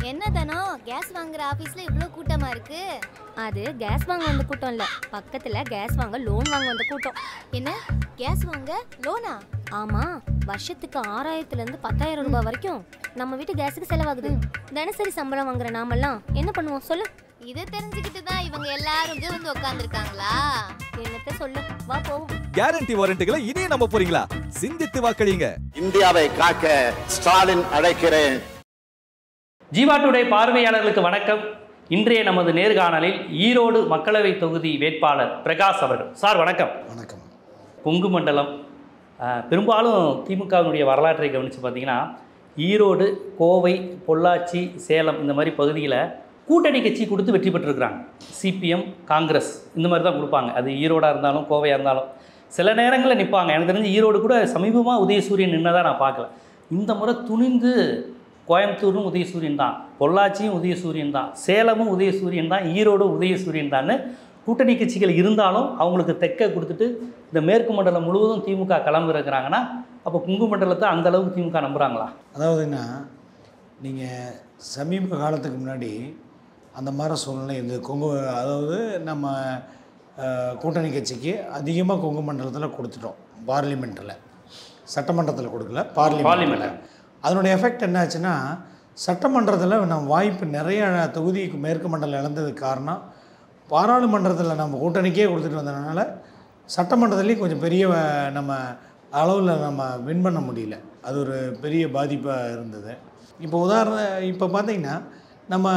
என்னதானோ case வாங்குற ஆபீஸ்ல இவ்ளோ கூட்டமா இருக்கு? அது கேஸ் வாங்க வந்த கூட்டம் இல்ல, பக்கத்துல கேஸ் வாங்க லோன் வாங்க வந்த கூட்டம். என்ன கேஸ் வாங்க லோனா? ஆமா, வருஷத்துக்கு 6000ல இருந்து 10000 ரூபாய் வரைக்கும் நம்ம வீட்டு கேஸுக்கு செலவாகுது. தினசரி சம்பளம் வாங்குற நாமெல்லாம் என்ன பண்ணுவோம் சொல்லு? இதை தெரிஞ்சுக்கிட்டு தான் இவங்க எல்லாரும் இங்க வந்து உட்கார்ந்துருக்காங்களா? என்னத்த சொல்லு, வா போவோம். கேரண்டி வாரண்டிகளை இனியே நம்ப போறீங்களா? சிந்தித்து வாக்களிங்க. இந்தியாவை காக்க ஸ்டாலின் அழைக்கிறேன். ஜீவா டுடே பார்வையாளர்களுக்கு வணக்கம். இன்றைய நமது நேர்காணலில் ஈரோடு மக்களவை தொகுதி வேட்பாளர் பிரகாஷ் அவர்கள். சார் வணக்கம். வணக்கம். கொங்கு மண்டலம் பெரும்பாலும் திமுகவினுடைய வரலாற்றை கவனித்து பார்த்தீங்கன்னா ஈரோடு, கோவை, பொள்ளாச்சி, சேலம் இந்த மாதிரி பகுதியில் கூட்டணி கட்சி கொடுத்து வெற்றி பெற்றிருக்கிறாங்க. சிபிஎம், காங்கிரஸ் இந்த மாதிரி தான் கொடுப்பாங்க. அது ஈரோடாக இருந்தாலும் கோவையாக இருந்தாலும் சில நேரங்களில் நிற்பாங்க. எனக்கு தெரிஞ்சு ஈரோடு கூட சமீபமாக உதயசூரியன் நின்னதாக நான் பார்க்கல. இந்த முறை துணிந்து கோயம்புத்தூரும் உதயசூரியன் தான், பொள்ளாச்சியும் உதயசூரியன் தான், சேலமும் உதயசூரியன் தான், ஈரோடும் உதயசூரியன் தான். கூட்டணி கட்சிகள் இருந்தாலும் அவங்களுக்கு தெற்க கொடுத்துட்டு இந்த மேற்கு மண்டலம் முழுவதும் திமுக கிளம்புறாங்கன்னா அப்போ கொங்கு மண்டலத்தை அந்த அளவுக்கு திமுக நம்புகிறாங்களா? அதாவதுன்னா நீங்கள் சமீப காலத்துக்கு முன்னாடி அந்த மாதிரி சூழ்நிலை இருந்தது. கொங்கு அதாவது நம்ம கூட்டணி கட்சிக்கு அதிகமாக கொங்கு மண்டலத்தில் கொடுத்துட்டோம். பார்லிமெண்ட்டில், சட்டமன்றத்தில் கொடுக்கல, பார்லிமெண்ட்டில். அதனுடைய எஃபெக்ட் என்னாச்சுன்னா சட்டமன்றத்தில் நம்ம வாய்ப்பு நிறைய தொகுதி மேற்கு மண்டலம் இழந்ததுக்கு காரணம் பாராளுமன்றத்தில் நம்ம கூட்டணிக்கே கொடுத்துட்டு வந்ததுனால சட்டமன்றத்துலேயும் கொஞ்சம் பெரிய நம்ம அளவில் நம்ம வின் பண்ண முடியல. அது ஒரு பெரிய பாதிப்பாக இருந்தது. இப்போ பார்த்தீங்கன்னா நம்ம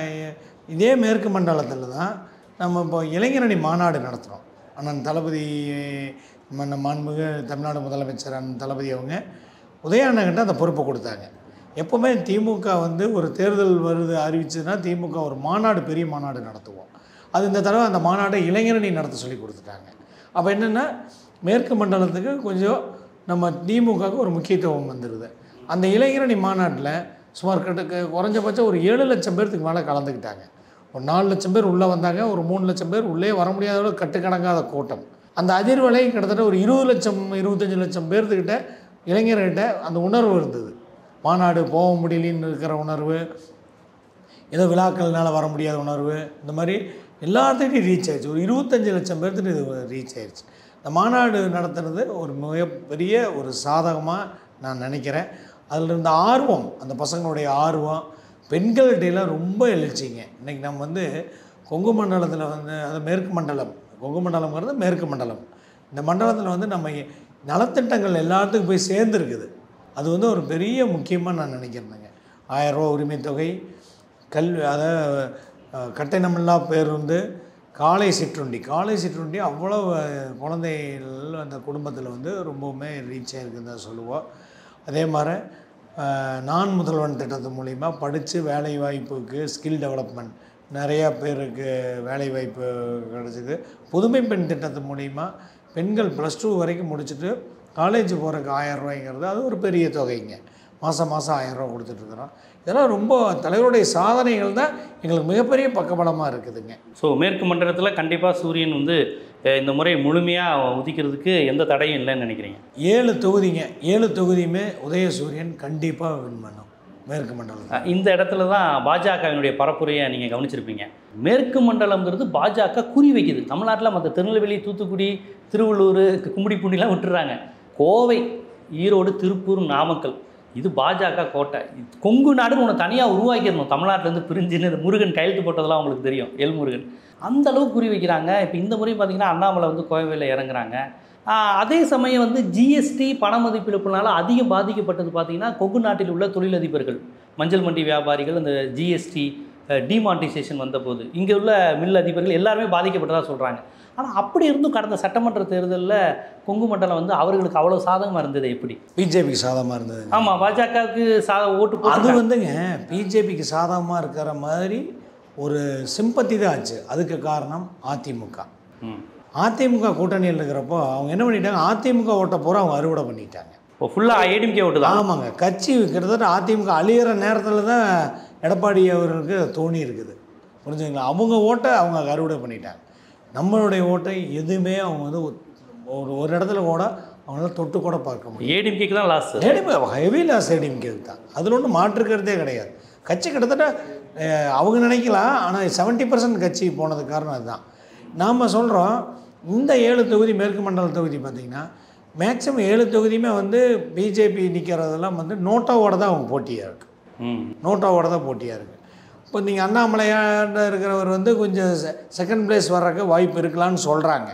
இதே மேற்கு மண்டலத்தில் தான் நம்ம இப்போ இளைஞரணி மாநாடு நடத்துகிறோம். அண்ணன் தளபதி மாண்புமிகு தமிழ்நாடு முதலமைச்சர் அண்ணன் தளபதி அவங்க உதயாண்ணன்கிட்ட அந்த பொறுப்பை கொடுத்தாங்க. எப்போவுமே திமுக ஒரு தேர்தல் வருது அறிவிச்சதுன்னா திமுக ஒரு மாநாடு, பெரிய மாநாடு நடத்துவோம். அது இந்த தடவை அந்த மாநாட்டை இளைஞரணி நடத்த சொல்லி கொடுத்துட்டாங்க. அப்போ என்னென்னா மேற்கு மண்டலத்துக்கு கொஞ்சம் நம்ம திமுகவுக்கு ஒரு முக்கியத்துவம் வந்துடுது. அந்த இளைஞரணி மாநாட்டில் சுமார் குறைஞ்சபட்சம் ஒரு 7 லட்சம் பேர்த்துக்கு மேலே கலந்துக்கிட்டாங்க. ஒரு 4 லட்சம் பேர் உள்ளே வந்தாங்க, ஒரு 3 லட்சம் பேர் உள்ளே வர முடியாத கட்டுக்கணங்காத கூட்டம். அந்த அதிர்வலை கிட்டத்தட்ட ஒரு 20 லட்சம் 25 லட்சம் பேர்த்துக்கிட்ட இளைஞர்கிட்ட அந்த உணர்வு இருந்தது. மாநாடு போக முடியலன்னு இருக்கிற உணர்வு, ஏதோ விழாக்கள்னால வர முடியாத உணர்வு, இந்த மாதிரி எல்லாத்துக்கிட்டையும் ரீச் ஆயிடுச்சு. ஒரு 25 லட்சம் பேர்த்துட்டு இது ரீச் ஆயிடுச்சு. இந்த மாநாடு நடத்துறது ஒரு மிகப்பெரிய ஒரு சாதகமாக நான் நினைக்கிறேன். அதில் இருந்த ஆர்வம், அந்த பசங்களுடைய ஆர்வம், பெண்கள்கிட்டையெல்லாம் ரொம்ப எழுச்சிங்க. இன்றைக்கி நம்ம கொங்கு மண்டலத்தில் அது மேற்கு மண்டலம், கொங்கு மண்டலம்ங்கிறது மேற்கு மண்டலம். இந்த மண்டலத்தில் நம்ம நலத்திட்டங்கள் எல்லாத்துக்கும் போய் சேர்ந்துருக்குது. அது ஒரு பெரிய முக்கியமாக நான் நினைக்கிறேங்க. 1000 ரூபா உரிமை தொகை, அதாவது கட்டணமில்லா பேருந்து, காலை சிற்றுண்டி அவ்வளோ குழந்தைகள் அந்த குடும்பத்தில் ரொம்பவுமே ரீச் ஆகிருக்குன்னு தான் சொல்லுவோம். அதே மாதிரி நான் முதல்வன் திட்டத்து மூலிமா படித்து வேலை வாய்ப்புக்கு ஸ்கில் டெவலப்மெண்ட் நிறையா பேருக்கு வேலை வாய்ப்பு கிடச்சிது. புதுமை பெண் திட்டத்து மூலிமா பெண்கள் +2 வரைக்கும் முடிச்சுட்டு காலேஜ் போகிறதுக்கு 1000 ரூபாய்ங்கிறது அது ஒரு பெரிய தொகைங்க. மாதம் 1000 ரூபா கொடுத்துட்ருக்குறோம். இதெல்லாம் ரொம்ப தலைவருடைய சாதனைகள் தான் எங்களுக்கு மிகப்பெரிய பக்கபலமாக இருக்குதுங்க. ஸோ மேற்கு மண்டலத்தில் கண்டிப்பாக சூரியன் இந்த முறை முழுமையாக உதிக்கிறதுக்கு எந்த தடையும் இல்லைன்னு நினைக்கிறீங்க? 7 தொகுதிங்க, 7 தொகுதியுமே உதயசூரியன் கண்டிப்பாக வின் பண்ணும் மேற்கு மண்டலம். இந்த இடத்துல தான் பாஜகவினுடைய பரப்புரையை நீங்கள் கவனிச்சிருப்பீங்க. மேற்கு மண்டலம்ங்கிறது பாஜக குறி வைக்குது. தமிழ்நாட்டில் மற்ற திருநெல்வேலி, தூத்துக்குடி, திருவள்ளூர், கும்மிடிப்பூண்டிலாம் விட்டுறாங்க. கோவை, ஈரோடு, திருப்பூர், நாமக்கல் இது பாஜக கோட்டை. கொங்கு நாடுன்னு ஒன்று தனியாக உருவாக்கிடணும். தமிழ்நாட்டிலேருந்து பிரிஞ்சுன்னு முருகன் கையெழுத்து போட்டதெல்லாம் அவங்களுக்கு தெரியும், எல் முருகன். அந்த அளவுக்கு குறி வைக்கிறாங்க. இப்போ இந்த முறை பார்த்திங்கன்னா அண்ணாமலை கோவையில் இறங்குறாங்க. அதே சமயம் ஜிஎஸ்டி பண மதிப்பிழப்புனால அதிகம் பாதிக்கப்பட்டது பார்த்திங்கன்னா கொங்கு நாட்டில் உள்ள தொழிலதிபர்கள், மஞ்சள் மண்டி வியாபாரிகள். அந்த ஜிஎஸ்டி டிமானிட்டைசேஷன் வந்தபோது இங்கே உள்ள மில் அதிபர்கள் எல்லாருமே பாதிக்கப்பட்டதாக சொல்கிறாங்க. ஆனால் அப்படி இருந்தும் கடந்த சட்டமன்ற தேர்தலில் கொங்கு மண்டலம் அவர்களுக்கு அவ்வளோ சாதகமாக இருந்தது. எப்படி பிஜேபிக்கு சாதகமாக இருந்தது? ஆமாம், பாஜகவுக்கு ஓட்டு அது பிஜேபிக்கு சாதகமாக இருக்கிற மாதிரி ஒரு சிம்பத்தி தான் ஆச்சு. அதுக்கு காரணம் அதிமுக. அதிமுக கூட்டணியில் இருக்கிறப்போ அவங்க என்ன பண்ணிட்டாங்க, அதிமுக ஓட்ட போகிற அவங்க அறுவடை பண்ணிட்டாங்க. இப்போ ஃபுல்லாக ஏடிஎம்கே ஓட்டு தான். ஆமாங்க, கட்சி கிட்டத்தட்ட அதிமுக அழியிற நேரத்தில் தான் எடப்பாடி அவருக்கு தோணி இருக்குது, புரிஞ்சுங்களா? அவங்க ஓட்டை அவங்க அறுவடை பண்ணிட்டாங்க. நம்மளுடைய ஓட்டை எதுவுமே அவங்க ஒரு இடத்துல கூட அவங்களால தொட்டு கூட பார்க்க முடியும். ஏடிஎம்கேக்கு தான் லாஸ். ஹெவி லாஸ் ஏடிஎம்கேக்கு தான். அதில் ஒன்றும் மாற்றுக்கிறதே கிடையாது. கட்சி கிட்டத்தட்ட அவங்க நினைக்கலாம், ஆனால் 70% கட்சி போனதுக்கு காரணம் அதுதான். நாம் சொல்கிறோம் இந்த 7 தொகுதி மேற்கு மண்டல தொகுதி பார்த்திங்கன்னா மேக்ஸிமம் 7 தொகுதியுமே வந்து பிஜேபி நிற்கிறதெல்லாம் வந்து நோட்டாவோட தான் அவங்க போட்டியாக இருக்குது. நோட்டாவோட தான் போட்டியாக இருக்குது. இப்போ நீங்கள் அண்ணாமலையாண்ட இருக்கிறவர் வந்து கொஞ்சம் செகண்ட் பிளேஸ் வர்றதுக்கு வாய்ப்பு இருக்கலான்னு சொல்கிறாங்க.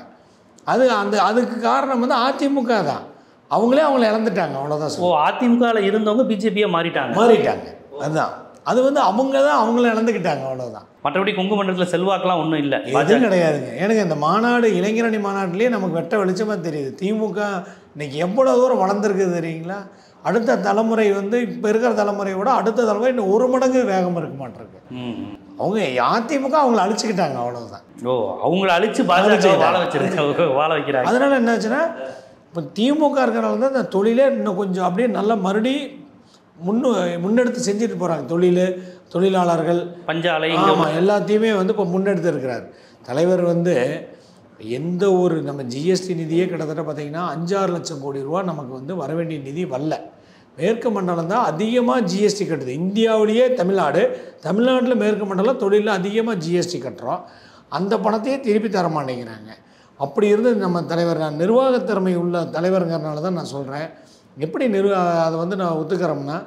அதுக்கு காரணம் வந்து அதிமுக தான். அவங்களே அவங்கள இழந்துட்டாங்க, அவ்வளோதான். அதிமுகவில் இருந்தவங்க பிஜேபியாக மாறிட்டாங்க. அதுதான். அது வந்து அவங்க தான் அவங்கள இழந்துக்கிட்டாங்க, அவ்வளோதான். மற்றபடி கொங்கு மண்டலத்தில் செல்வாக்கெல்லாம் ஒன்றும் இல்லை, எதுவும் கிடையாதுங்க. எனக்கு இந்த மாநாடு இளைஞரணி மாநாட்டிலே நமக்கு வெட்ட வெளிச்சமாக தெரியுது. திமுக இன்னைக்கு எவ்வளோ தூரம் வளர்ந்துருக்குது தெரியுங்களா? அடுத்த தலைமுறை வந்து இப்போ இருக்கிற தலைமுறையை விட அடுத்த தலைமுறை இன்னும் 1 மடங்கு வேகம் இருக்க மாட்டிருக்கு. அவங்க அதிமுக அவங்கள அழிச்சுக்கிட்டாங்க, அவ்வளோதான். அவங்கள அழிச்சு பாஜக வாழ வைக்கிறாங்க. அதனால என்னாச்சுன்னா இப்போ திமுக இருக்கிறனால தான் இந்த தொழிலே இன்னும் கொஞ்சம் அப்படியே நல்லா மறுபடி முன்னெடுத்து செஞ்சுட்டு போகிறாங்க. தொழிலாளர்கள் பஞ்சாலை எல்லாத்தையுமே வந்து இப்போ முன்னெடுத்து இருக்கிறார் தலைவர். வந்து எந்த ஒரு நம்ம ஜிஎஸ்டி நிதியே கிட்டத்தட்ட பார்த்திங்கன்னா 5-6 லட்சம் கோடி ரூபா நமக்கு வந்து வர வேண்டிய நிதி வரல. மேற்கு மண்டலம் தான் அதிகமாக ஜிஎஸ்டி கட்டுது. இந்தியாவிலேயே தமிழ்நாட்டில் மேற்கு மண்டலம் தொழிலில் அதிகமாக ஜிஎஸ்டி கட்டுறோம். அந்த பணத்தையே திருப்பி தர மாட்டேங்கிறாங்க. அப்படி இருந்து நம்ம தலைவர், நான் நிர்வாகத்திறமை உள்ள தலைவருங்கிறனால தான் நான் சொல்கிறேன். எப்படி அதை வந்து நான் ஒத்துக்கிறோம்னா,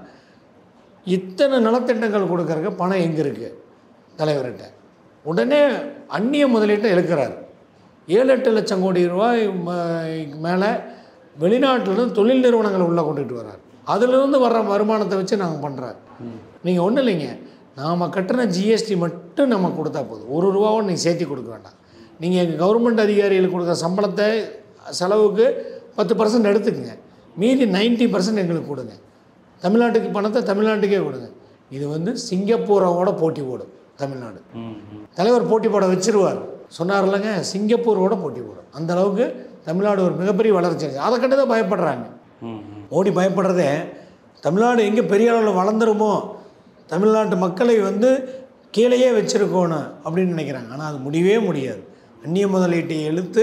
இத்தனை நலத்திட்டங்கள் கொடுக்கறக்கு பணம் எங்கே இருக்குது தலைவர்கிட்ட? உடனே அந்நிய முதலீட்டை இழுக்கிறார். 7-8 லட்சம் கோடி ரூபாய் மேலே வெளிநாட்டிலிருந்து தொழில் நிறுவனங்களை உள்ளே கொண்டுட்டு வர்றார். அதிலிருந்து வர்ற வருமானத்தை வச்சு நாங்கள் பண்ணுறாரு. நீங்கள் ஒன்றும் இல்லைங்க, நாம் கட்டின ஜிஎஸ்டி மட்டும் நம்ம கொடுத்தா போதும். 1 ரூபாவும் நீங்கள் சேர்த்தி கொடுக்க வேண்டாம். நீங்கள் எங்கள் கவர்மெண்ட் அதிகாரிகளுக்கு கொடுக்குற சம்பளத்தை செலவுக்கு 10% எடுத்துக்கங்க, மீதி 90% எங்களுக்கு கொடுங்க. தமிழ்நாட்டுக்கு பணத்தை தமிழ்நாட்டுக்கே கொடுங்க. இது வந்து சிங்கப்பூரோட போட்டி போடும் தமிழ்நாடு. தலைவர் போட்டி போட வச்சிருவார் சொன்னார் இல்லைங்க, சிங்கப்பூரோட போட்டி போடும். அந்த அளவுக்கு தமிழ்நாடு ஒரு மிகப்பெரிய வளர்ச்சி இருக்குது. அதை கண்டு தான் பயப்படுறாங்க. மோடி பயப்படுறதே தமிழ்நாடு எங்கே பெரிய அளவில் வளர்ந்துருமோ, தமிழ்நாட்டு மக்களை வந்து கீழேயே வச்சுருக்கோணும் அப்படின்னு நினைக்கிறாங்க. ஆனால் அது முடியவே முடியாது. அந்நிய முதலீட்டை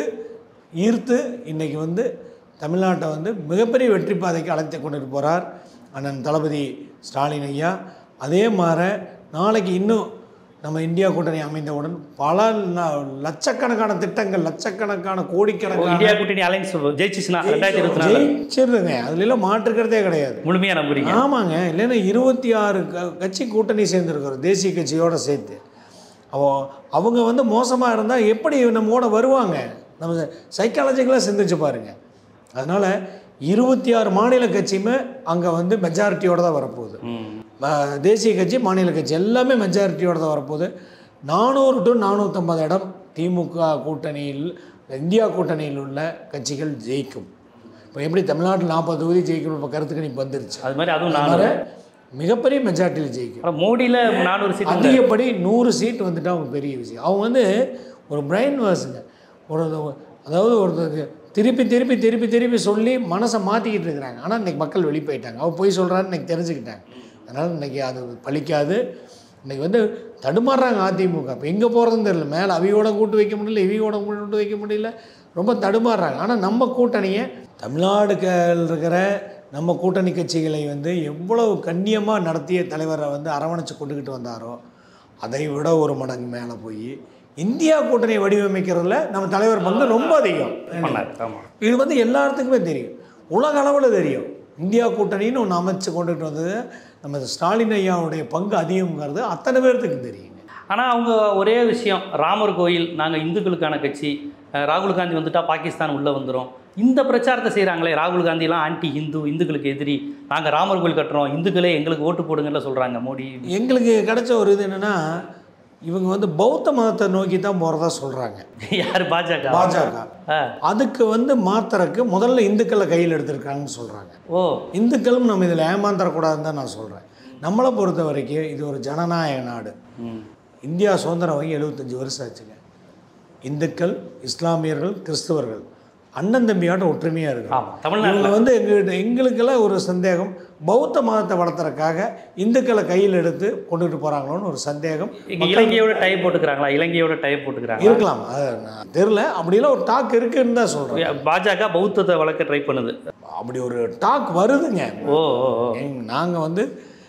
ஈர்த்து இன்றைக்கி வந்து தமிழ்நாட்டை வந்து மிகப்பெரிய வெற்றி பாதைக்கு அழைத்து கொண்டுட்டு போகிறார் அண்ணன் தளபதி ஸ்டாலின் ஐயா. அதே மாதிரி நாளைக்கு இன்னும் நம்ம இந்தியா கூட்டணி அமைந்தவுடன் பல லட்சக்கணக்கான திட்டங்கள், லட்சக்கணக்கான கோடிக்கணக்கான இந்தியா கூட்டணி அலைன்ஸ் ஜெயிச்சிருங்க. அதுல மாற்றுக்கிறதே கிடையாது. முழுமையாக நம்புறீங்க? ஆமாங்க. இல்லைன்னா 26 கட்சி கூட்டணி சேர்ந்துருக்கிறோம் தேசிய கட்சியோடு சேர்த்து. அவங்க வந்து மோசமாக இருந்தால் எப்படி நம்மோட வருவாங்க? நம்ம சைக்காலஜிக்கலாக சிந்திச்சு பாருங்கள். அதனால் 26 மாநில கட்சியுமே அங்கே வந்து மெஜாரிட்டியோடு தான் வரப்போகுது. தேசிய கட்சி, மாநில கட்சி எல்லாமே மெஜாரிட்டியோடு தான் வரப்போகுது. 400 to 450 இடம் திமுக கூட்டணியில், இந்தியா கூட்டணியில் உள்ள கட்சிகள் ஜெயிக்கும். இப்போ எப்படி தமிழ்நாட்டில் 40 தொகுதி ஜெயிக்கணும் இப்போ கருத்து கணிப்பு வந்துருச்சு. அது மாதிரி அதுவும் மிகப்பெரிய மெஜாரிட்டியில் ஜெயிக்கும். மோடியில் 400 சீட், அதிகப்படி 100 சீட் வந்துட்டு அவங்க பெரிய விஷயம். அவங்க வந்து ஒரு பிரெயின் வாஷுங்க. அதாவது திருப்பி சொல்லி மனசை மாற்றிக்கிட்டு இருக்கிறாங்க. ஆனால் இன்றைக்கி மக்கள் வெளியே போயிட்டாங்க. அவர் போய் சொல்கிறான்னு இன்றைக்கி தெரிஞ்சுக்கிட்டாங்க. அதனால் இன்றைக்கி அது பலிக்காது. இன்றைக்கி வந்து தடுமாறுறாங்க அதிமுக. இப்போ எங்கே போகிறதுன்னு தெரியல. மேலே அவியோட கூட்டு வைக்க முடியல, இவியோட கூட்டு வைக்க முடியல, ரொம்ப தடுமாறுறாங்க. ஆனால் நம்ம கூட்டணியை, தமிழ்நாடுகள் இருக்கிற நம்ம கூட்டணி கட்சிகளை வந்து எவ்வளவு கண்ணியமாக நடத்திய தலைவரை வந்து அரவணைச்சு கொண்டுக்கிட்டு வந்தாரோ அதை விட 1 மடங்கு மேலே போய் இந்தியா கூட்டணியை வடிவமைக்கிறதுல நம்ம தலைவர் பங்கு ரொம்ப அதிகம். இது வந்து எல்லாத்துக்குமே தெரியும், உலக அளவில் தெரியும். இந்தியா கூட்டணின்னு ஒன்று அமைச்சு கொண்டுகிட்டு வந்தது நம்ம ஸ்டாலின் ஐயாவுடைய பங்கு அதிகம்ங்கிறது அத்தனை பேர்த்துக்கு தெரியுங்க. ஆனால் அவங்க ஒரே விஷயம், ராமர் கோயில் நாங்கள் இந்துக்களுக்கான கட்சி, ராகுல் காந்தி வந்துட்டால் பாகிஸ்தான் உள்ளே வந்துடும், இந்த பிரச்சாரத்தை செய்கிறாங்களே. ராகுல் காந்திலாம் ஆன்டி ஹிந்து, இந்துக்களுக்கு எதிரி, நாங்கள் ராமர் கோயில் கட்டுறோம், இந்துக்களே எங்களுக்கு ஓட்டு போடுங்கன்னு சொல்கிறாங்க மோடி. எங்களுக்கு கிடைச்ச ஒரு இது என்னென்னா, இவங்க வந்து பௌத்த மதத்தை நோக்கி தான் போகிறதா சொல்கிறாங்க. யார்? பாஜக. அதுக்கு வந்து மாத்திரக்கு முதல்ல இந்துக்களை கையில் எடுத்திருக்காங்கன்னு சொல்கிறாங்க. இந்துக்களும் நம்ம இதில் ஏமாந்துடக்கூடாதுன்னு தான் நான் சொல்கிறேன். நம்மளை பொறுத்த வரைக்கும் இது ஒரு ஜனநாயக நாடு. இந்தியா சுதந்திரம் வாங்கி 75 வருஷம் ஆச்சுங்க. இந்துக்கள், இஸ்லாமியர்கள், கிறிஸ்தவர்கள் அண்ணன் தம்பியாட்ட ஒற்றுமையாக இருக்கும். இவங்க வந்து எங்களுக்கெல்லாம் ஒரு சந்தேகம், பௌத்த மதத்தை வளர்த்துறதுக்காக இந்துக்களை கையில் எடுத்து கொண்டுகிட்டு போகிறாங்களோன்னு ஒரு சந்தேகம். இலங்கையோட டைப் போட்டுக்கிறாங்களா? இலங்கையோட டைப் போட்டுக்கிறாங்க இருக்கலாம், அது நான் தெரியல. அப்படிலாம் ஒரு டாக் இருக்குன்னு தான் சொல்கிறேன். பாஜக பௌத்தத்தை வளர்க்க ட்ரை பண்ணுது, அப்படி ஒரு டாக் வருதுங்க. நாங்கள் வந்து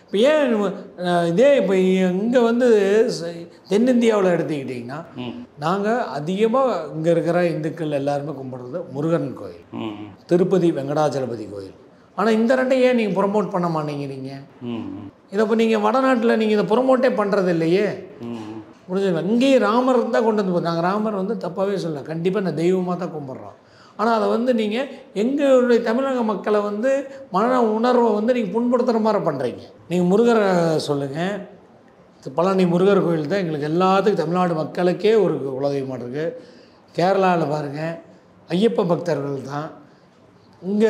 இப்போ ஏன் இதே இப்போ இங்கே வந்து தென்னிந்தியாவில் எடுத்துக்கிட்டிங்கன்னா நாங்கள் அதிகமாக இங்கே இருக்கிற இந்துக்கள் எல்லாருமே கும்பிட்றது முருகன் கோயில், திருப்பதி வெங்கடாச்சலபதி கோயில். ஆனால் இந்த ரெண்டையும் ஏன் நீங்கள் ப்ரொமோட் பண்ண மாட்டேங்கிறீங்க? இதை இப்போ நீங்கள் வடநாட்டில் நீங்கள் இதை ப்ரொமோட்டே பண்ணுறது இல்லையே. புரிஞ்சுங்களா? இங்கேயும் ராமர் தான் கொண்டு வந்து நாங்கள் ராமர் வந்து தப்பாகவே சொல்லலை, கண்டிப்பாக நான் தெய்வமாக தான் கும்பிட்றோம். ஆனால் அதை வந்து நீங்கள் எங்களுடைய தமிழக மக்களை வந்து மன உணர்வை வந்து நீங்கள் புண்படுத்துகிற மாதிரி பண்ணுறீங்க. நீங்கள் முருகரை சொல்லுங்கள், பழனி முருகர் கோயில் தான் எங்களுக்கு எல்லாத்துக்கும் தமிழ்நாடு மக்களுக்கே ஒரு குலதெய்வமாக இருக்குது. கேரளாவில் பாருங்கள் ஐயப்ப பக்தர்கள் தான். இங்கே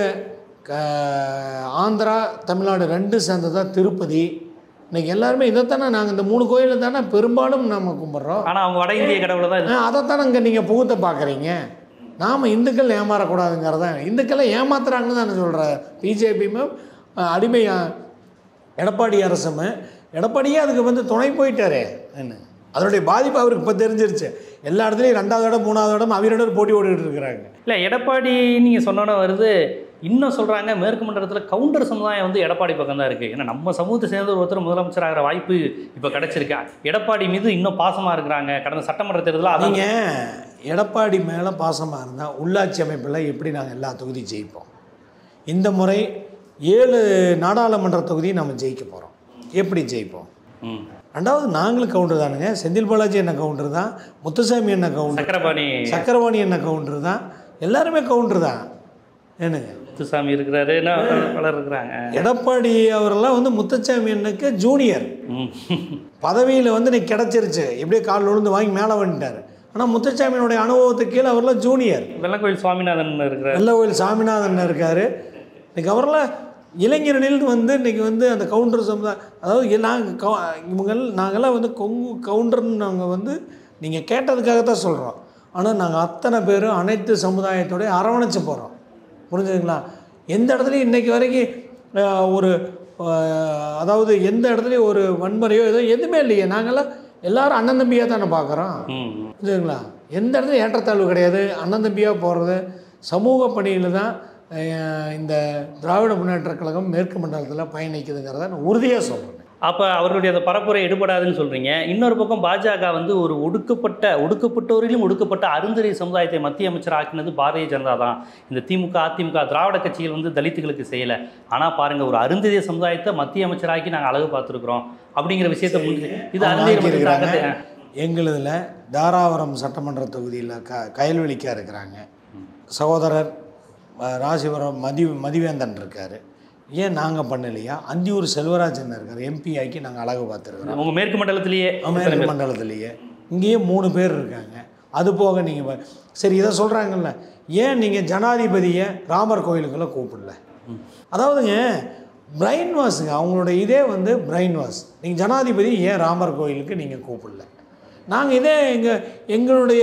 ஆந்திரா தமிழ்நாடு ரெண்டும் சேர்ந்ததாக திருப்பதி. இன்றைக்கி எல்லாருமே இதைத்தானே நாங்கள் இந்த 3 கோயிலில் தானே பெரும்பாலும் நம்ம கும்பிட்றோம். ஆனால் அவங்க வட இந்திய கடவுளை தான் அதைத்தானே இங்கே நீங்கள் புகுத்த பார்க்குறீங்க. நாம் இந்துக்கள் ஏமாறக்கூடாதுங்கிறதான். இந்துக்களை ஏமாத்துறாங்கன்னு தான் சொல்கிறேன். பிஜேபியுமே அடிமை எடப்பாடி அரசும் எடப்பாடியே அதுக்கு வந்து துணை போயிட்டாரே. என்ன அதனுடைய பாதிப்பு அவருக்கு இப்போ தெரிஞ்சிருச்சு. எல்லா இடத்துலையும் 2வது இடம் 3வது இடம் அவரோட போட்டி ஓடிட்டு இருக்கிறாங்க. இல்லை எடப்பாடி நீங்கள் சொன்னோன்னே வருது. இன்னும் சொல்கிறாங்க மேற்கு மண்டலத்தில் கவுண்டர் சமுதாயம் வந்து எடப்பாடி பக்கம் தான் இருக்குது. ஏன்னா நம்ம சமூகத்தை சேர்ந்த ஒருத்தர் முதலமைச்சராகிற வாய்ப்பு இப்போ கிடச்சிருக்கு. எடப்பாடி மீது இன்னும் பாசமாக இருக்கிறாங்க. கடந்த சட்டமன்ற தேர்தலில் நீங்கள் எடப்பாடி மேலே பாசமாக இருந்தால் உள்ளாட்சி அமைப்பில் எப்படி நாங்கள் எல்லா தொகுதியும் ஜெயிப்போம்? இந்த முறை 7 நாடாளுமன்ற தொகுதியை நம்ம ஜெயிக்க போகிறோம். எப்படி ஜெயிப்போம்? 2வது நாங்களும் கவுண்டர் தானுங்க. செந்தில் பாலாஜி என்ன கவுண்டர் தான், முத்துசாமி என்ன கவுண்டர், சக்கரபாணி என்ன கவுண்டர் தான், எல்லாருமே கவுண்டர் தான். என்னங்க முத்துசாமி இருக்கிறாரு, பலர் இருக்கிறாங்க. எடப்பாடி அவரெல்லாம் வந்து முத்துசாமி அண்ணனுக்கு ஜூனியர் பதவியில் வந்து நீ கிடச்சிருச்சு, எப்படியே காலில் விழுந்து வாங்கி மேலே வந்துட்டார். ஆனால் முத்துசாமியினுடைய அனுபவத்துக்கு கீழே அவரெல்லாம் ஜூனியர். வெள்ளக்கோயில் சுவாமிநாதன் இருக்கிறார், வெள்ளக்கோயில் சாமிநாதன் இருக்கார். இன்றைக்கி அவரெல்லாம் இளைஞரணில் வந்து இன்றைக்கி வந்து அந்த கவுண்டர் சமுதாயம், அதாவது நாங்கள்லாம் வந்து கவுண்டர்னு நாங்கள் வந்து நீங்கள் கேட்டதுக்காகத்தான் சொல்கிறோம். ஆனால் நாங்கள் அத்தனை பேரும் அனைத்து சமுதாயத்தோடய அரவணைச்சு போகிறோம். புரிஞ்சுதுங்களா? எந்த இடத்துலையும் இன்றைக்கி வரைக்கும் ஒரு அதாவது எந்த இடத்துலையும் ஒரு வன்முறையோ எதுவுமே இல்லையே. நாங்கள்லாம் எல்லோரும் அண்ணன் தம்பியாக தானே பார்க்குறோம். புரிஞ்சுதுங்களா? எந்த இடத்துலையும் ஏற்றத்தாழ்வு கிடையாது. அண்ணன் தம்பியாக போகிறது சமூக பணியில் தான் இந்த திராவிட முன்னேற்றக் கழகம் மேற்கு மண்டலத்தில் பயணிக்குதுங்கிறத நான் உறுதியாக சொல்கிறேன். அப்போ அவர்களுடைய அந்த பரப்புரை எடுபடாதுன்னு சொல்கிறீங்க. இன்னொரு பக்கம் பாஜக வந்து ஒரு ஒடுக்கப்பட்டோரிலும் ஒடுக்கப்பட்ட அருந்ததி சமுதாயத்தை மத்திய அமைச்சர் ஆக்கினது பாரதிய ஜனதா தான். இந்த திமுக அதிமுக திராவிட கட்சிகள் வந்து தலித்துகளுக்கு செய்யலை. ஆனால் பாருங்கள், ஒரு அருந்ததிய சமுதாயத்தை மத்திய அமைச்சராக்கி நாங்கள் அழகு பார்த்துருக்குறோம் அப்படிங்கிற விஷயத்தை முடிஞ்சு இது அருந்ததி எங்களுதில் தாராபுரம் சட்டமன்ற தொகுதியில் கயல்வெளிக்காக இருக்கிறாங்க. சகோதரர் ராசிபுரம் மதிவேந்தன் இருக்கார். ஏன் நாங்கள் பண்ணலையா? அந்தியூர் செல்வராஜன் இருக்கார், எம்பி ஆக்கி நாங்கள் அழகு பார்த்துருக்குறோம். உங்கள் மேற்கு மண்டலத்திலேயே மேற்கு மண்டலத்திலேயே இங்கேயே 3 பேர் இருக்காங்க. அது போக நீங்கள் சரி இதை சொல்கிறாங்கல்ல, ஏன் நீங்கள் ஜனாதிபதியை ராமர் கோயிலுக்கெல்லாம் கூப்பிடல? அதாவதுங்க பிரைன் வாஷுங்க, அவங்களோட இதே வந்து பிரைன் வாஷ். நீங்கள் ஜனாதிபதி ஏன் ராமர் கோயிலுக்கு நீங்கள் கூப்பிடல? நாங்கள் இதே எங்களுடைய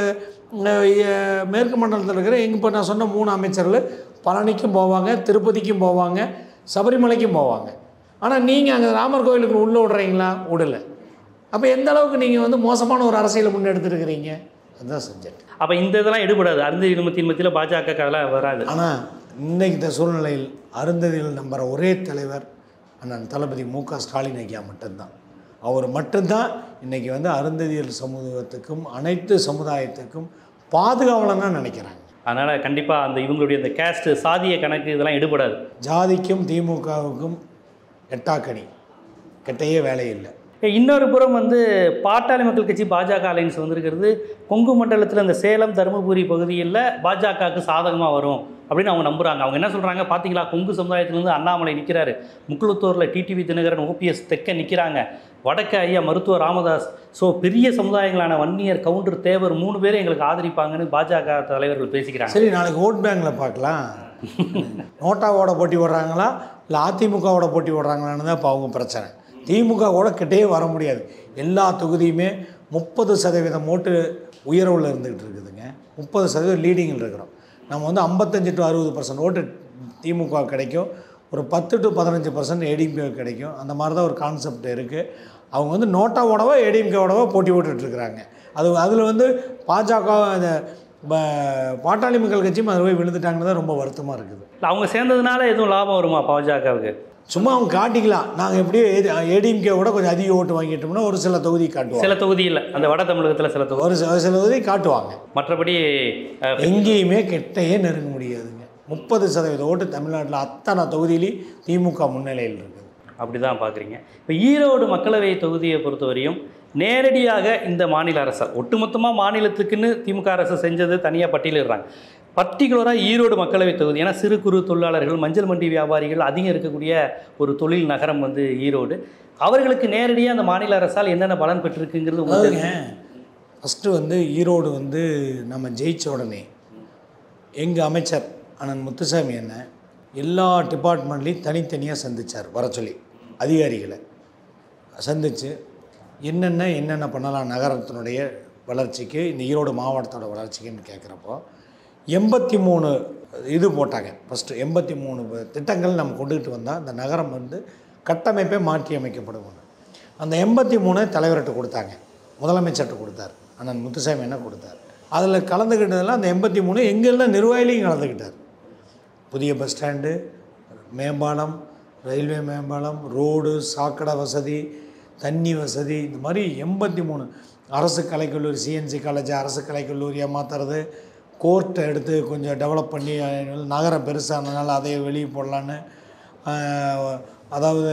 மேற்கு மண்டலத்தில் இருக்கிற இப்போ நான் சொன்ன 3 அமைச்சர்கள் பழனிக்கும் போவாங்க, திருப்பதிக்கும் போவாங்க, சபரிமலைக்கும் போவாங்க. ஆனால் நீங்கள் அங்கே ராமர் கோயிலுக்கு உள்ளே விடுறீங்களா? விடலை. அப்போ எந்த அளவுக்கு நீங்கள் வந்து மோசமான ஒரு அரசியலை முன்னெடுத்துருக்கிறீங்க? அதுதான் செஞ்சேன். அப்போ இந்த இதெல்லாம் எடுபடாது. அருந்ததி மத்தியில் பாஜக அதெல்லாம் வராது. ஆனால் இன்றைக்கு இந்த சூழ்நிலையில் அருந்ததிகள் நம்புகிற ஒரே தலைவர் அண்ணன் தளபதி மு.க. ஸ்டாலின் ஐயா மட்டும்தான். அவர் மட்டும்தான் இன்றைக்கி வந்து அருந்ததியல் சமூகத்துக்கும் அனைத்து சமுதாயத்துக்கும் பாதுகாவலன்னு நினைக்கிறாங்க. அதனால் கண்டிப்பாக அந்த இவங்களுடைய அந்த கேஸ்ட் சாதிய கணக்கு இதெல்லாம் எடுபடாது. ஜாதிக்கும் திமுகவுக்கும் எட்டாக்கணி கெட்டையே வேலையில்லை. இன்னொரு புறம் வந்து பாட்டாளி மக்கள் கட்சி பாஜக அலைன்ஸ் வந்திருக்கிறது. கொங்கு மண்டலத்தில் இந்த சேலம் தருமபுரி பகுதியில் பாஜகவுக்கு சாதகமாக வரும் அப்படின்னு அவங்க நம்புகிறாங்க. அவங்க என்ன சொல்கிறாங்க பார்த்தீங்களா, கொங்கு சமுதாயத்திலேருந்து அண்ணாமலை நிற்கிறாரு, முக்குளத்தூரில் டிடிவி தினகரன் ஓபிஎஸ் தெற்க நிற்கிறாங்க, வடக்க ஐயா மருத்துவர் ராமதாஸ். ஸோ பெரிய சமுதாயங்களான வன்னியர் கவுண்டர் தேவர் 3 பேரும் எங்களுக்கு ஆதரிப்பாங்கன்னு பாஜக தலைவர்கள் பேசிக்கிறாங்க. சரி, நாளைக்கு ஓட் பேங்கில் பார்க்கலாம். நோட்டாவோட போட்டி போடுறாங்களா இல்லை அதிமுகவோட போட்டி போடுறாங்களான்னு தான் இப்போ அவங்க பிரச்சனை. திமுக கூட கிட்டே வர முடியாது. எல்லா தொகுதியுமே 30% ஓட்டு உயர்வில் இருந்துக்கிட்டு இருக்குதுங்க. 30% லீடிங்கில் இருக்கிறோம். நம்ம வந்து 55 to 60% ஓட்டு திமுக கிடைக்கும், ஒரு 10 to 15% ஏடிஎம்கே கிடைக்கும். அந்த மாதிரி தான் ஒரு கான்செப்ட் இருக்குது. அவங்க வந்து நோட்டாவோடவோ ஏடிஎம்கேவோடவோ போட்டி போட்டுட்ருக்குறாங்க. அதில் வந்து பாஜக இந்த பாட்டாளி மக்கள் கட்சியும் அது போய் விழுந்துட்டாங்கன்னு தான் ரொம்ப வருத்தமாக இருக்குது. அவங்க சேர்ந்ததுனால எதுவும் லாபம் வருமா பாஜகவுக்கு? சும்மா அவங்க காட்டிக்கலாம். நாங்கள் எப்படியோ ஏடிஎம்கே விட கொஞ்சம் அதிக ஓட்டு வாங்கிட்டோம்னா ஒரு சில தொகுதி காட்டுவாங்க. சில தொகுதியில் அந்த வட தமிழகத்தில் சில தொகுதி ஒரு சில தொகுதி காட்டுவாங்க. மற்றபடி எங்கேயுமே கிட்டையே நெருங்க முடியாதுங்க. 30% ஓட்டு தமிழ்நாட்டில் அத்தனை தொகுதியிலையும் திமுக முன்னிலையில் இருக்குது. அப்படி தான் பார்க்குறீங்க. இப்போ ஈரோடு மக்களவை தொகுதியை பொறுத்தவரையும் நேரடியாக இந்த மாநில அரசால் ஒட்டுமொத்தமாக மாநிலத்துக்குன்னு திமுக அரசு செஞ்சது தனியாக பட்டியலிடுறாங்க. பர்டிகுலராக ஈரோடு மக்களவை தொகுதி, ஏன்னா சிறு குறு தொழிலாளர்கள், மஞ்சள் மண்டி வியாபாரிகள் அதிகம் இருக்கக்கூடிய ஒரு தொழில் நகரம் வந்து ஈரோடு. அவர்களுக்கு நேரடியாக அந்த மாநில அரசால் என்னென்ன பலன் பெற்றிருக்குங்கிறது உங்களுக்கு? ஃபஸ்ட்டு வந்து ஈரோடு வந்து நம்ம ஜெயிச்ச உடனே எங்கள் அமைச்சர் அண்ணன் முத்துசாமி என்ன எல்லா டிபார்ட்மெண்ட்லேயும் தனித்தனியாக சந்தித்தார். வர சொல்லி அதிகாரிகளை சந்தித்து என்னென்ன பண்ணலாம் நகரத்தினுடைய வளர்ச்சிக்கு, இந்த ஈரோடு மாவட்டத்தோட வளர்ச்சிக்குன்னு கேட்குறப்போ 83 இது போட்டாங்க. ஃபஸ்ட்டு 83 திட்டங்கள் நம்ம கொண்டுகிட்டு வந்தால் அந்த நகரம் வந்து கட்டமைப்பே மாற்றி அமைக்கப்படும். அந்த 83 தலைவர்கிட்ட கொடுத்தாங்க, முதலமைச்சர்கிட்ட கொடுத்தார், அண்ணன் முத்துசாமி என்ன கொடுத்தார். அதில் கலந்துக்கிட்டதெல்லாம் அந்த 83 எங்கெல்லாம் நிர்வாகிலையும் கலந்துக்கிட்டார். புதிய பஸ் ஸ்டாண்டு, மேம்பாலம், ரயில்வே மேம்பாலம், ரோடு, சாக்கடை வசதி, தண்ணி வசதி, இந்த மாதிரி 83 அரசு கலைக்கல்லூரி, சிஎன்சி காலேஜ் அரசு கலைக்கல்லூரியாக மாற்றுறது, கோர்ட்டை எடுத்து கொஞ்சம் டெவலப் பண்ணி நகரம் பெருசானதுனால அதை வெளியே போடலான்னு, அதாவது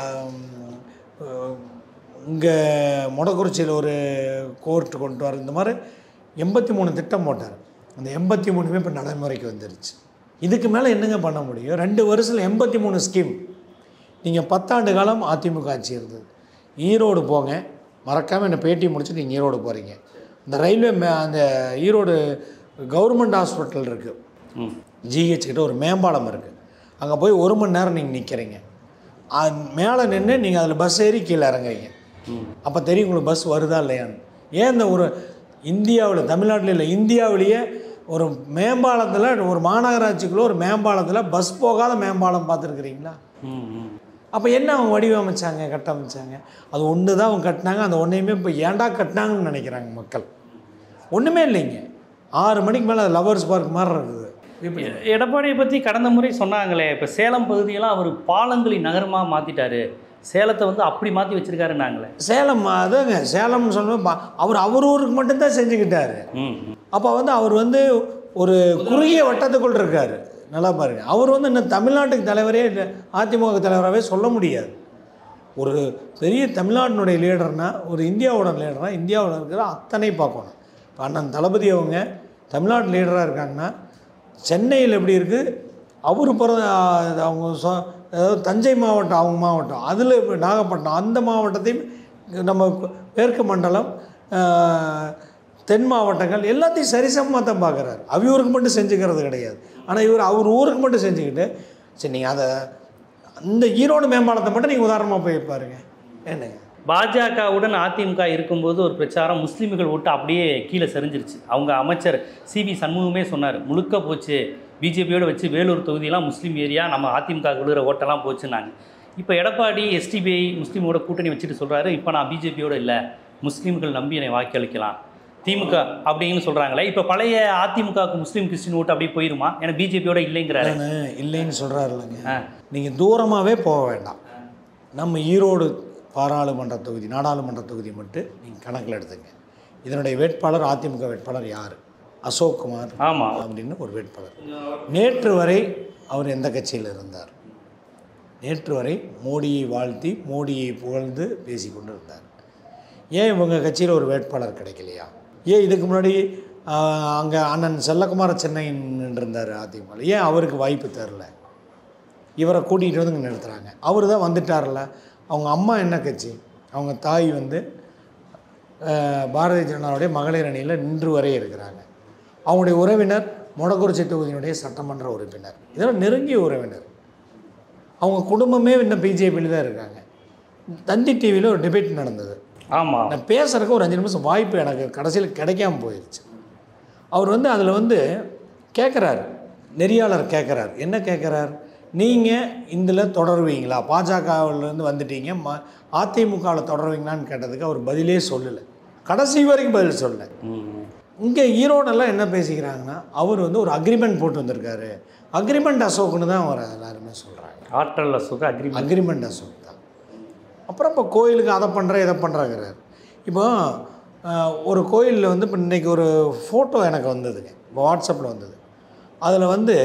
இங்கே மொடக்குறிச்சியில் ஒரு கோர்ட்டு கொண்டு வர, இந்த மாதிரி 83 திட்டம் போட்டார். அந்த 83மே இப்போ நடைமுறைக்கு வந்துருச்சு. இதுக்கு மேலே என்னங்க பண்ண முடியும்? 2 வருஷத்தில் 83 ஸ்கீம். நீங்கள் 10 ஆண்டு காலம் அதிமுக ஆட்சி இருந்தது. ஈரோடு போங்க, மறக்காமல் என்னை பேட்டி முடிச்சுட்டு நீங்கள் ஈரோடு போகிறீங்க. இந்த ரயில்வே அந்த ஈரோடு கவர்மெண்ட் ஹாஸ்பிட்டல் இருக்குது, ஜிஹெச் கிட்ட ஒரு மேம்பாலம் இருக்குது. அங்கே போய் 1 மணி நேரம் நீங்கள் நிற்கிறீங்க. மேலே நின்று நீங்கள் அதில் பஸ் ஏறி கீழே இறங்குறீங்க. அப்போ தெரியும் உங்களுக்கு பஸ் வருதா இல்லையான்னு. ஏன் இந்த ஒரு இந்தியாவில், தமிழ்நாட்டில் இல்லை, இந்தியாவிலேயே ஒரு மேம்பாலத்தில், ஒரு மாநகராட்சிக்குள்ளே ஒரு மேம்பாலத்தில் பஸ் போகாத மேம்பாலம் பார்த்துருக்குறீங்களா? அப்போ என்ன அவங்க வடிவமைச்சாங்க, கட்டமைச்சாங்க? அது ஒன்று தான் அவங்க கட்டினாங்க. அந்த ஒன்றையுமே இப்போ ஏன்டா கட்டினாங்கன்னு நினைக்கிறாங்க மக்கள். ஒன்றுமே இல்லைங்க. 6 மணிக்கு மேலே அது லவர்ஸ் பார்க் மாதிரி இருக்குது. எடப்பாடியை பற்றி கடந்த முறை சொன்னாங்களே, இப்போ சேலம் பகுதியெல்லாம் அவர் பாலங்களின் நகரமாக மாற்றிட்டாரு, சேலத்தை வந்து அப்படி மாற்றி வச்சுருக்காருன்னாங்களே. சேலம் அதுங்க சேலம்னு சொல்லுவோம். அவர் ஊருக்கு மட்டும்தான் செஞ்சுக்கிட்டாரு. அப்போ வந்து அவர் வந்து ஒரு குறுகிய வட்டத்துக்குள் இருக்கார். நல்லா பாருங்கள், அவர் வந்து இன்னும் தமிழ்நாட்டுக்கு தலைவரே, அதிமுக தலைவராகவே சொல்ல முடியாது. ஒரு பெரிய தமிழ்நாட்டினுடைய லீடர்னா, ஒரு இந்தியாவோட லீடர்னா, இந்தியாவில் இருக்கிற அத்தனை பார்க்கணும். இப்போ அண்ணன் தளபதி அவங்க தமிழ்நாட்டு லீடராக இருக்காங்கன்னா, சென்னையில் எப்படி இருக்குது, அவர் அவங்க அதாவது தஞ்சை மாவட்டம், அவங்க மாவட்டம், அதில் இப்போ நாகப்பட்டினம், அந்த மாவட்டத்தையும் நம்ம மேற்கு மண்டலம், தென் மாவட்டங்கள் எல்லாத்தையும் சரிசமமாக தான் பார்க்குறாரு. அவையூருக்கு மட்டும் செஞ்சுக்கிறது கிடையாது. ஆனால் அவர் ஊருக்கு மட்டும் செஞ்சுக்கிட்டு, சரி நீங்கள் அதை அந்த ஈரோடு மேம்பாலத்தை மட்டும் நீங்கள் உதாரணமாக போய் பாருங்க. என்னங்க, பாஜகவுடன் அதிமுக இருக்கும்போது ஒரு பிரச்சாரம், முஸ்லீம்கள் ஓட்டு அப்படியே கீழே சரிஞ்சிருச்சு. அவங்க அமைச்சர் சிவி சண்முகமே சொன்னார், முழுக்க போச்சு, பிஜேபியோடு வச்சு வேலூர் தொகுதியெல்லாம் முஸ்லீம் ஏரியா, நம்ம அதிமுக விழுகிற ஓட்டெல்லாம் போச்சுன்னாங்க. இப்போ எடப்பாடி எஸ்டிபிஐ முஸ்லீமோட கூட்டணி வச்சுட்டு சொல்கிறாரு, இப்போ நான் பிஜேபியோடு இல்லை, முஸ்லீம்கள் நம்பி என்னை வாக்களிக்கலாம் திமுக அப்படின்னு சொல்கிறாங்களே. இப்போ பழைய அதிமுகவுக்கு முஸ்லீம் கிறிஸ்டின் ஓட்டு அப்படியே போயிருமா? ஏன்னா பிஜேபியோட இல்லைங்கிறாரு. இல்லைன்னு சொல்கிறாரு இல்லைங்க. நீங்கள் தூரமாகவே போக வேண்டாம். நம்ம ஈரோடு பாராளுமன்ற தொகுதி, நாடாளுமன்ற தொகுதி மட்டும் நீங்கள் கணக்கில் எடுத்துங்க. இதனுடைய வேட்பாளர், அதிமுக வேட்பாளர் யார்? அசோக் குமார் அப்படின்னு ஒரு வேட்பாளர். நேற்று வரை அவர் எந்த கட்சியில் இருந்தார்? நேற்று வரை மோடியை வாழ்த்தி, மோடியை புகழ்ந்து பேசி கொண்டு இருந்தார். ஏன் இவங்க கட்சியில் ஒரு வேட்பாளர் கிடைக்கலையா? ஏன் இதுக்கு முன்னாடி அங்கே அண்ணன் செல்லகுமார சென்னையின் இருந்தார் அதிமுக, ஏன் அவருக்கு வாய்ப்பு தரல? இவரை கூட்டிகிட்டு வந்து இங்கே நிறுத்துகிறாங்க. அவர் தான் வந்துட்டார்ல. அவங்க அம்மா என்ன கட்சி? அவங்க தாய் வந்து பாரதிய ஜனதாவுடைய மகளிர் அணியில் நின்று வரை இருக்கிறாங்க. அவங்களுடைய உறவினர் மொடக்குறிச்சி தொகுதியினுடைய சட்டமன்ற உறுப்பினர், இதெல்லாம் நெருங்கிய உறவினர். அவங்க குடும்பமே இன்னும் பிஜேபியில் தான் இருக்காங்க. தந்தி டிவியில் ஒரு டிபேட் நடந்தது. ஆமாம், நான் பேசுகிறதுக்கு ஒரு 5 நிமிஷம் வாய்ப்பு எனக்கு கடைசியில் கிடைக்காமல் போயிடுச்சு. அவர் வந்து அதில் வந்து கேட்குறாரு, நெறியாளர் கேட்குறார், என்ன கேட்குறார்? நீங்கள் இதில் தொடருவீங்களா? பாஜகவிலேருந்து வந்துட்டீங்க, அதிமுகவில் தொடருவீங்களான்னு கேட்டதுக்கு அவர் பதிலே சொல்லலை. கடைசி வரைக்கும் பதில் சொல்லலை. இங்கே ஈரோடெல்லாம் என்ன பேசிக்கிறாங்கன்னா, அவர் வந்து ஒரு அக்ரிமெண்ட் போட்டு வந்திருக்காரு. அக்ரிமெண்ட் அசோக்குன்னு தான் அவர் எல்லாருமே சொல்கிறாங்க. ஆற்றல் அசோக் அக்ரிமெண்ட் அசோக் தான். அப்புறம் இப்போ கோயிலுக்கு அதை பண்ணுறேன் இதை பண்ணுறாங்கிறார். இப்போ ஒரு கோயிலில் வந்து இப்போ இன்றைக்கி ஒரு ஃபோட்டோ எனக்கு வந்ததுங்க, இப்போ வாட்ஸ்அப்பில் வந்தது. அதில் வந்து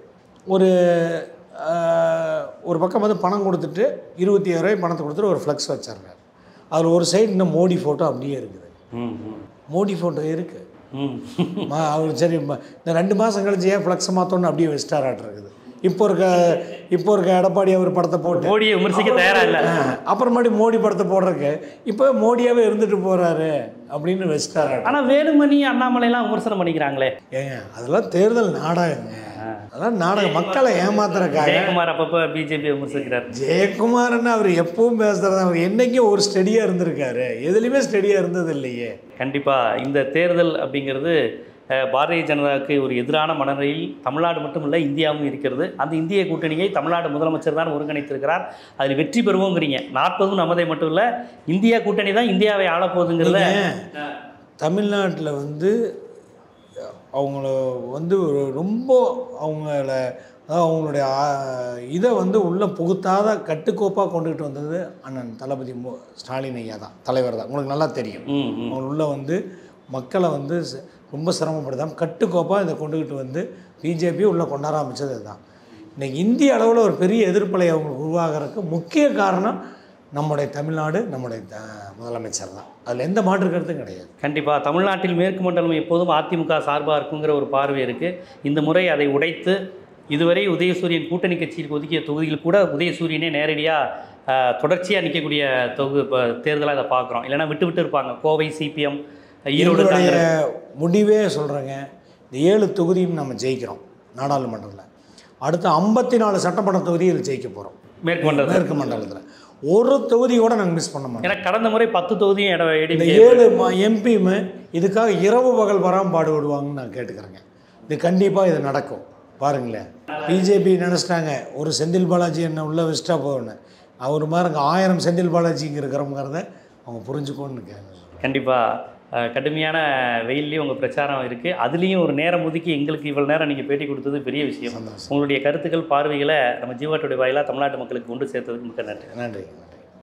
ஒரு பக்கம் வந்து பணம் கொடுத்துட்டு 27,000 பணத்தை கொடுத்துட்டு ஒரு ஃப்ளெக்ஸ் வச்சிடுறாரு. அதில் ஒரு சைடு இன்னும் மோடி ஃபோட்டோ அப்படியே இருக்குது. மோடி ஃபோட்டோ இருக்குது. அவர் சரி இந்த 2 மாதம் கழிச்சு ஏன் ஃப்ளெக்ஸை மாற்றோன்னு அப்படியே வெஸ்டாராட் இருக்குது. இப்போ இருக்க எடப்பாடி அவர் படத்தை போட்டு மோடியை விமர்சிக்க தயாராக இல்லை. அப்புறமாடி மோடி படத்தை போடுறதுக்கு இப்போ மோடியாகவே இருந்துட்டு போகிறாரு அப்படின்னு வெஸ்டாராட். ஆனால் வேலுமணி அண்ணாமலைலாம் விமர்சனம் பண்ணிக்கிறாங்களே. ஏங்க அதெல்லாம் தேர்தல் நாடகங்க, அதெல்லாம் நாடகம், மக்களை ஏமாத்துறக்காக. ஜெயக்குமார் அப்பப்போ பிஜேபி விமர்சிக்கிறார். ஜெயக்குமார்ன்னு அவர் எப்பவும் பேசுறது, அவர் என்னைக்கும் ஒரு ஸ்டெடியாக இருந்திருக்காரு, எதுலேயுமே ஸ்டெடியாக இருந்தது இல்லையே. கண்டிப்பாக இந்த தேர்தல் அப்படிங்கிறது பாரதிய ஜனதாவுக்கு ஒரு எதிரான மனநிலையில் தமிழ்நாடு மட்டும் இல்லை இந்தியாவும் இருக்கிறது. அந்த இந்திய கூட்டணியை தமிழ்நாடு முதலமைச்சர் தான் ஒருங்கிணைத்திருக்கிறார். அதில் வெற்றி பெறுவோங்கிறீங்க. 40 நமதை மட்டும் இல்லை, இந்தியா கூட்டணி தான் இந்தியாவை ஆளப்போகுதுங்கிறத. தமிழ்நாட்டில் வந்து அவங்கள வந்து ரொம்ப அவங்களுடைய இதை வந்து உள்ளே புகுத்தாத கட்டுக்கோப்பாக கொண்டுகிட்டு வந்தது அண்ணன் தளபதி ஸ்டாலின் ஐயா தான், தலைவர் தான். உங்களுக்கு நல்லா தெரியும். அவங்க உள்ள வந்து மக்களை வந்து ரொம்ப சிரமப்படுத்தாமல் கட்டுக்கோப்பாக இதை கொண்டுக்கிட்டு வந்து பிஜேபி உள்ளே கொண்டாட ஆரம்பித்தது தான். இன்றைக்கி இந்திய அளவில் ஒரு பெரிய எதிர்ப்பலை அவங்களுக்கு உருவாகிறதுக்கு முக்கிய காரணம் நம்முடைய தமிழ்நாடு, நம்முடைய முதலமைச்சர் தான். அதில் எந்த மாற்று கருத்தும் கிடையாது. கண்டிப்பாக தமிழ்நாட்டில் மேற்கு மண்டலம் எப்போதும் அதிமுக சார்பாக இருக்குங்கிற ஒரு பார்வை இருக்குது. இந்த முறை அதை உடைத்து இதுவரை உதயசூரியன் கூட்டணி கட்சியில் ஒதுக்கிய தொகுதியில் கூட உதயசூரியனே நேரடியாக தொடர்ச்சியாக நிற்கக்கூடிய தேர்தலாக இதை பார்க்குறோம். இல்லைனா விட்டு இருப்பாங்க. கோவை சிபிஎம், ஈரோடு முடிவே சொல்கிறேங்க, இந்த 7 தொகுதியும் நம்ம ஜெயிக்கிறோம் நாடாளுமன்றத்தில். அடுத்த 54 சட்டமன்ற தொகுதியில் ஜெயிக்க போகிறோம் மேற்கு மண்டலத்தில். ஒரு தொகுதி கூட நாங்கள் மிஸ் பண்ண மாட்டோம். ஏன்னா கடந்த முறை 10 தொகுதியும் இந்த 7 எம்பியுமே இதுக்காக இரவு பகல் வராமல் பாடுபடுவாங்கன்னு நான் கேட்டுக்கிறேங்க. இது கண்டிப்பாக இது நடக்கும். பாருங்களேன், பிஜேபி நினச்சிட்டாங்க ஒரு செந்தில் பாலாஜி என்ன உள்ளே வச்சுட்டா போகணும், அவர் மாதிரி அங்கே 1000 செந்தில் பாலாஜிங்க இருக்கிறவங்கிறத அவங்க புரிஞ்சுக்கோன்னு. கண்டிப்பாக கடுமையான வெயில்லையும் உங்கள் பிரச்சாரம் இருக்குது. அதுலேயும் ஒரு நேரம் ஒதுக்கி எங்களுக்கு இவ்வளோ நேரம் நீங்கள் பேட்டி கொடுத்தது பெரிய விஷயம். உங்களுடைய கருத்துக்கள், பார்வைகளை நம்ம ஜீவாட்டோடைய வாயிலாக தமிழ்நாட்டு மக்களுக்கு கொண்டு சேர்த்ததுக்கு மிக்க நன்றி. நன்றி.